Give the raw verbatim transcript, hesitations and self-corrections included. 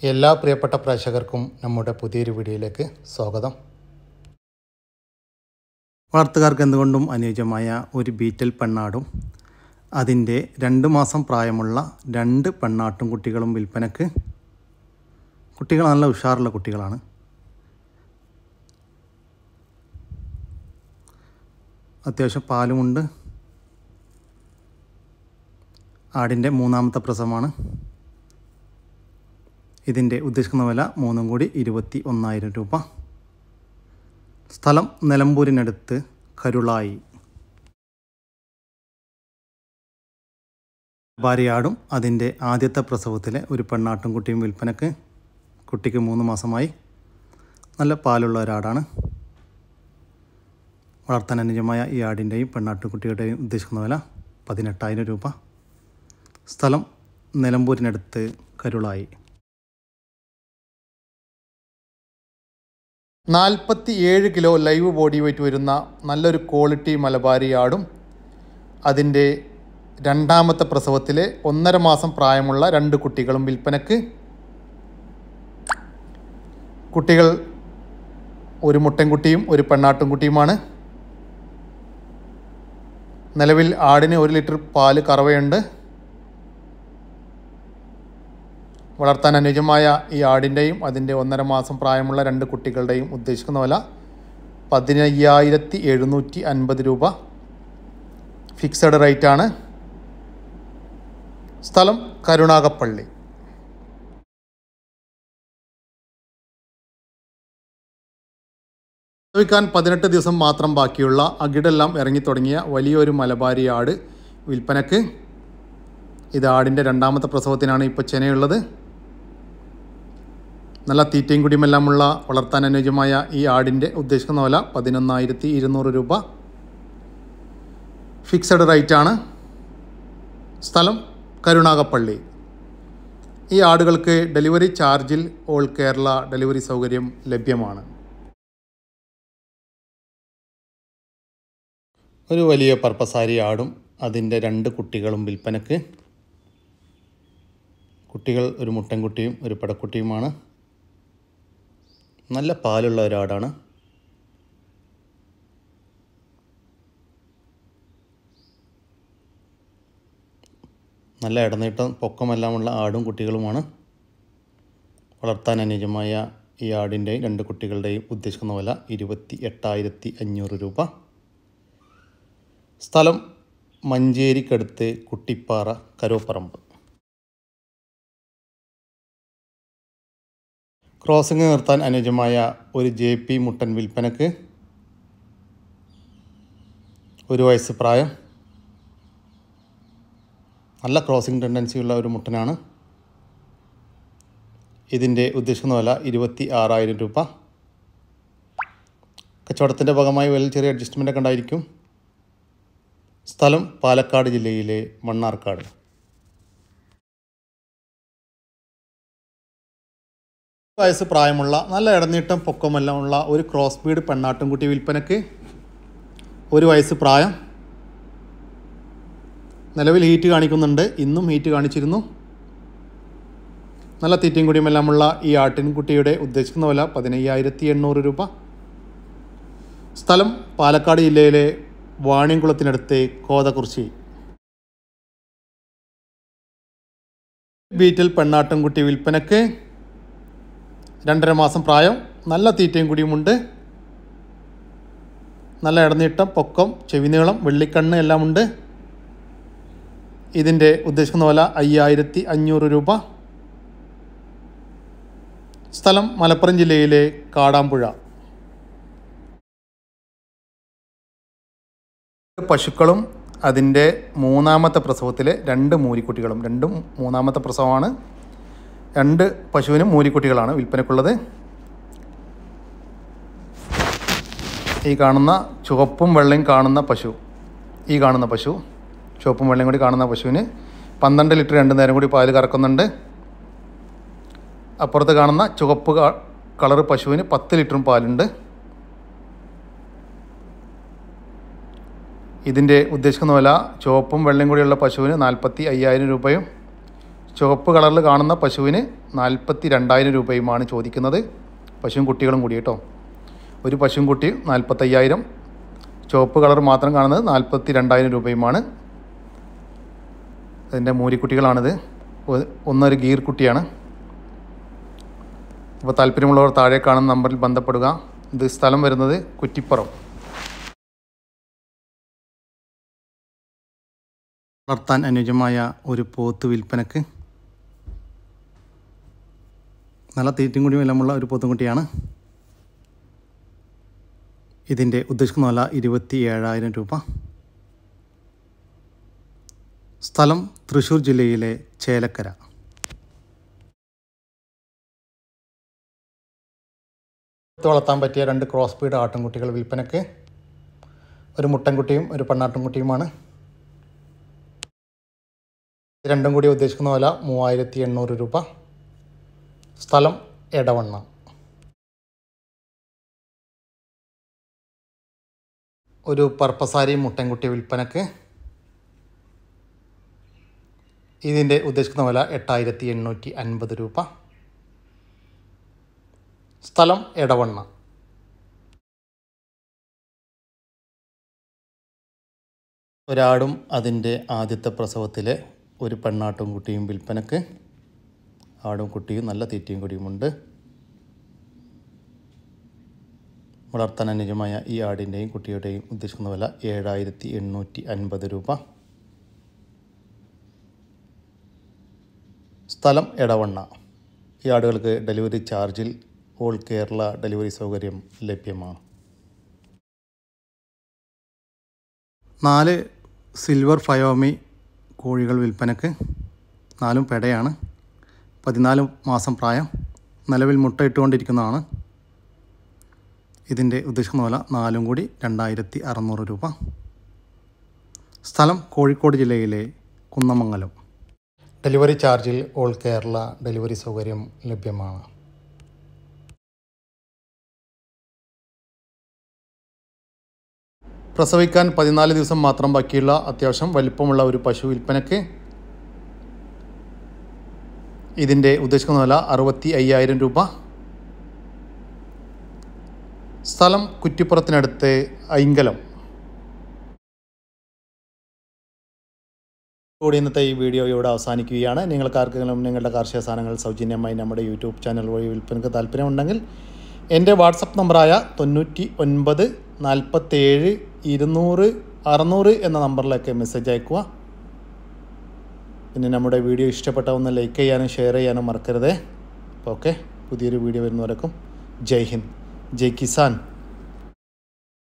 എല്ലാ പ്രിയപ്പെട്ട പ്രേക്ഷകർക്കും നമ്മുടെ പുതിയൊരു വീഡിയോയിലേക്ക് സ്വാഗതം. വളർത്തുകാർക്ക് എന്തുകൊണ്ടും അനുയോജ്യമായ ഒരു ബീറ്റൽ പെണ്ണാടും അതിൻ്റെ രണ്ട് മാസം പ്രായമുള്ള രണ്ട് പെണ്ണാട്ടും കുട്ടികളും വിൽപ്പനക്ക്. കുട്ടികൾ നല്ല ഉഷാറുള്ള കുട്ടികളാണ്. അത്യാവശ്യം പാലുമുണ്ട്. ആടിൻ്റെ മൂന്നാമത്തെ പ്രസവമാണ്. ഇതിൻ്റെ ഉദ്ദേശിക്കുന്ന വില മൂന്നും കൂടി ഇരുപത്തി ഒന്നായിരം രൂപ. സ്ഥലം നിലമ്പൂരിനടുത്ത് കരുളായി. ഭാര്യയാടും അതിൻ്റെ ആദ്യത്തെ പ്രസവത്തിലെ ഒരു പെണ്ണാട്ടും കുട്ടിയും വിൽപ്പനക്ക്. കുട്ടിക്ക് മൂന്ന് മാസമായി. നല്ല പാലുള്ള ഒരാടാണ്. വളർത്താൻ അനുയോജ്യമായ ഈ ആടിൻ്റെയും പെണ്ണാട്ടും കുട്ടിയുടെയും ഉദ്ദേശിക്കുന്ന വില പതിനെട്ടായിരം രൂപ. സ്ഥലം നിലമ്പൂരിനടുത്ത് കരുളായി. നാൽപ്പത്തി ഏഴ് കിലോ ലൈവ് ബോഡി വെയ്റ്റ് വരുന്ന നല്ലൊരു ക്വാളിറ്റി മലബാരി ആടും അതിൻ്റെ രണ്ടാമത്തെ പ്രസവത്തിലെ ഒന്നര മാസം പ്രായമുള്ള രണ്ട് കുട്ടികളും വിൽപ്പനക്ക്. കുട്ടികൾ ഒരു മുട്ടൻകുട്ടിയും ഒരു പെണ്ണാട്ടും കുട്ടിയുമാണ്. നിലവിൽ ആടിന് ഒരു ലിറ്റർ പാല് കറവയുണ്ട്. വളർത്താൻ അനുയോജ്യമായ ഈ ആടിൻ്റെയും അതിൻ്റെ ഒന്നര മാസം പ്രായമുള്ള രണ്ട് കുട്ടികളുടെയും ഉദ്ദേശിക്കുന്ന വില പതിനയ്യായിരത്തി എഴുന്നൂറ്റി അൻപത് രൂപ. ഫിക്സഡ് റേറ്റാണ്. സ്ഥലം കരുണാകപ്പള്ളി. പ്രസവിക്കാൻ പതിനെട്ട് ദിവസം മാത്രം ബാക്കിയുള്ള അകിടെല്ലാം ഇറങ്ങിത്തുടങ്ങിയ വലിയൊരു മലബാരി ആട് വിൽപ്പനക്ക്. ഇത് ആടിൻ്റെ രണ്ടാമത്തെ പ്രസവത്തിനാണ് ഇപ്പോൾ ചെനയുള്ളത്. നല്ല തീറ്റയും കുടിയുമെല്ലാമുള്ള വളർത്താൻ അനുയോജ്യമായ ഈ ആടിൻ്റെ ഉദ്ദേശിക്കുന്ന വില പതിനൊന്നായിരത്തി ഇരുന്നൂറ് രൂപ. ഫിക്സഡ് റേറ്റാണ്. സ്ഥലം കരുണാകപ്പള്ളി. ഈ ആടുകൾക്ക് ഡെലിവറി ചാർജിൽ ഓൾ കേരള ഡെലിവറി സൗകര്യം ലഭ്യമാണ്. ഒരു വലിയ പർപ്പസാരി ആടും അതിൻ്റെ രണ്ട് കുട്ടികളും വിൽപ്പനക്ക്. കുട്ടികൾ ഒരു മുട്ടൻകുട്ടിയും ഒരു പടക്കുട്ടിയുമാണ്. നല്ല പാലുള്ള ഒരാടാണ്. നല്ല ഇടനീട്ടം പൊക്കമെല്ലാമുള്ള ആടും കുട്ടികളുമാണ്. വളർത്താൻ അനുയോജ്യമായ ഈ ആടിൻ്റെയും രണ്ട് കുട്ടികളുടെയും ഉദ്ദേശിക്കുന്ന വില ഇരുപത്തി എട്ടായിരത്തി അഞ്ഞൂറ് രൂപ. സ്ഥലം മഞ്ചേരിക്കടുത്ത് കുട്ടിപ്പാറ കരോപ്പറമ്പ്. ക്രോസിംഗ് നിർത്താൻ അനുയോജ്യമായ ഒരു ജെ പി മുട്ടൻ വിൽപ്പനക്ക്. ഒരു വയസ്സ് പ്രായം. നല്ല ക്രോസിംഗ് ടെൻഡൻസിയുള്ള ഒരു മുട്ടനാണ്. ഇതിൻ്റെ ഉദ്ദേശിക്കുന്ന വില ഇരുപത്തി ആറായിരം രൂപ. കച്ചവടത്തിൻ്റെ ഭാഗമായി വലിയ ചെറിയ അഡ്ജസ്റ്റ്മെൻ്റൊക്കെ ഉണ്ടായിരിക്കും. സ്ഥലം പാലക്കാട് ജില്ലയിലെ മണ്ണാർക്കാട്. വയസ്സ് പ്രായമുള്ള നല്ല ഇടനീട്ടം പൊക്കമെല്ലാം ഉള്ള ഒരു ക്രോസ് ബീഡ് പെണ്ണാട്ടുംകുട്ടി വിൽപ്പനക്ക്. ഒരു വയസ്സ് പ്രായം. നിലവിൽ ഹീറ്റ് കാണിക്കുന്നുണ്ട്. ഇന്നും ഹീറ്റ് കാണിച്ചിരുന്നു. നല്ല തീറ്റയും കുടിയുമെല്ലാമുള്ള ഈ ആട്ടിൻകുട്ടിയുടെ ഉദ്ദേശിക്കുന്ന വില പതിനയ്യായിരത്തി എണ്ണൂറ് രൂപ. സ്ഥലം പാലക്കാട് ജില്ലയിലെ വാണിയംകുളത്തിനടുത്ത് കോതകുറിശി. ബീറ്റൽ പെണ്ണാട്ടുംകുട്ടി വിൽപ്പനക്ക്. രണ്ടര മാസം പ്രായം. നല്ല തീറ്റയും കുടിയുമുണ്ട്. നല്ല ഇടനീട്ടം പൊക്കം ചെവിനീളം വെള്ളിക്കണ്ണ് എല്ലാം ഉണ്ട്. ഇതിൻ്റെ ഉദ്ദേശിക്കുന്ന വില അയ്യായിരത്തി അഞ്ഞൂറ് രൂപ. സ്ഥലം മലപ്പുറം ജില്ലയിലെ കാടാമ്പുഴ. പശുക്കളും അതിൻ്റെ മൂന്നാമത്തെ പ്രസവത്തിലെ രണ്ട് മൂരിക്കുട്ടികളും. രണ്ടും മൂന്നാമത്തെ പ്രസവമാണ്. രണ്ട് പശുവിനും മൂരിക്കുട്ടികളാണ് വിൽപ്പനക്കുള്ളത്. ഈ കാണുന്ന ചുവപ്പും വെള്ളയും കാണുന്ന പശു ഈ കാണുന്ന പശു ചുവപ്പും വെള്ളയും കൂടി കാണുന്ന പശുവിന് പന്ത്രണ്ട് ലിറ്റർ രണ്ട് നേരം കൂടി പാല് കറക്കുന്നുണ്ട്. അപ്പുറത്ത് കാണുന്ന ചുവപ്പ് കളർ പശുവിന് പത്ത് ലിറ്ററും പാലുണ്ട്. ഇതിൻ്റെ ഉദ്ദേശിക്കുന്ന വില ചുവപ്പും വെള്ളയും കൂടിയുള്ള പശുവിന് നാൽപ്പത്തി അയ്യായിരം രൂപയും ചുവപ്പ് കളറിൽ കാണുന്ന പശുവിന് നാൽപ്പത്തി രണ്ടായിരം രൂപയുമാണ് ചോദിക്കുന്നത്. പശുവും കുട്ടികളും കൂടി കേട്ടോ. ഒരു പശുവും കുട്ടി നാൽപ്പത്തയ്യായിരം, ചുവപ്പ് കളർ മാത്രം കാണുന്നത് നാൽപ്പത്തി രണ്ടായിരം രൂപയുമാണ്. അതിൻ്റെ മൂരിക്കുട്ടികളാണിത്. ഒന്നൊരു ഗീർ കുട്ടിയാണ്. അപ്പോൾ താല്പര്യമുള്ളവർ താഴെ കാണുന്ന നമ്പറിൽ ബന്ധപ്പെടുക. ഇത് സ്ഥലം വരുന്നത് കുറ്റിപ്പുറം. വളർത്താൻ അനുയോജ്യമായ ഒരു പോത്ത് വിൽപ്പനക്ക്. നല്ല തീറ്റും കൂടിയും എല്ലാമുള്ള ഒരു പോത്തുംകുട്ടിയാണ്. ഇതിൻ്റെ ഉദ്ദേശിക്കുന്ന വില ഇരുപത്തി ഏഴായിരം രൂപ. സ്ഥലം തൃശ്ശൂർ ജില്ലയിലെ ചേലക്കര. വളർത്താൻ പറ്റിയ രണ്ട് ക്രോസ് ബീഡ് ആട്ടിൻകുട്ടികൾ വിൽപ്പനക്ക്. ഒരു മുട്ടൻകുട്ടിയും ഒരു പെണ്ണാട്ടിൻകുട്ടിയുമാണ്. രണ്ടും കൂടി ഉദ്ദേശിക്കുന്ന വില മൂവായിരത്തി എണ്ണൂറ് രൂപ. സ്ഥലം എടവണ്ണ. ഒരു പർപ്പസാരി മുട്ടൻകുട്ടി വിൽപ്പനക്ക്. ഇതിൻ്റെ ഉദ്ദേശിക്കുന്ന വില എട്ടായിരത്തി എണ്ണൂറ്റി അൻപത് രൂപ. സ്ഥലം എടവണ്ണ. ഒരാടും അതിൻ്റെ ആദ്യത്തെ പ്രസവത്തിലെ ഒരു പെണ്ണാട്ടും കുട്ടിയും വിൽപ്പനക്ക്. ആടും കുട്ടിയും നല്ല തീറ്റയും കൂടിയുമുണ്ട്. വളർത്താൻ അനുയോജ്യമായ ഈ ആടിൻ്റെയും കുട്ടിയുടെയും ഉദ്ദേശിക്കുന്ന വില ഏഴായിരത്തി എണ്ണൂറ്റി അൻപത് രൂപ. സ്ഥലം എടവണ്ണ. ഈ ആടുകൾക്ക് ഡെലിവറി ചാർജിൽ ഓൾ കേരള ഡെലിവറി സൗകര്യം ലഭ്യമാണ്. നാല് സിൽവർ ഫയോമി കോഴികൾ വിൽപ്പനക്ക്. നാലും പെടയാണ്. പതിനാല് മാസം പ്രായം. നിലവിൽ മുട്ട ഇട്ടുകൊണ്ടിരിക്കുന്നതാണ്. ഇതിൻ്റെ ഉദ്ദേശിക്കുന്ന വില നാലും കൂടി രണ്ടായിരത്തി അറുന്നൂറ് രൂപ. സ്ഥലം കോഴിക്കോട് ജില്ലയിലെ കുന്നമംഗലം. ഡെലിവറി ചാർജിൽ ഓൾ കേരള ഡെലിവറി സൗകര്യം ലഭ്യമാണ്. പ്രസവിക്കാൻ പതിനാല് ദിവസം മാത്രം ബാക്കിയുള്ള അത്യാവശ്യം വലിപ്പമുള്ള ഒരു പശു വിൽപ്പനക്ക്. ഇതിൻ്റെ ഉദ്ദേശിക്കുന്ന വില അറുപത്തി അയ്യായിരം രൂപ. സ്ഥലം കുറ്റിപ്പുറത്തിനടുത്ത് ഐങ്കലം. കൂടി ഇന്നത്തെ ഈ വീഡിയോ ഇവിടെ അവസാനിക്കുകയാണ്. നിങ്ങൾക്കാർക്കെങ്കിലും നിങ്ങളുടെ കാർഷിക സാധനങ്ങൾ സൗജന്യമായി നമ്മുടെ യൂട്യൂബ് ചാനൽ വഴി വിൽപ്പനക്ക് താല്പര്യമുണ്ടെങ്കിൽ എൻ്റെ വാട്സപ്പ് നമ്പറായ തൊണ്ണൂറ്റി ഒൻപത് നാൽപ്പത്തേഴ് ഇരുന്നൂറ് അറുന്നൂറ് എന്ന നമ്പറിലേക്ക് മെസ്സേജ് അയക്കുക. പിന്നെ നമ്മുടെ വീഡിയോ ഇഷ്ടപ്പെട്ട ഒന്ന് ലൈക്ക് ചെയ്യാനും ഷെയർ ചെയ്യാനും മറക്കരുതേ. അപ്പോൾ ഓക്കെ, പുതിയൊരു വീഡിയോ വരുന്നവരേക്കും ജയ് ഹിന്ദ്, ജയ് കിസാൻ.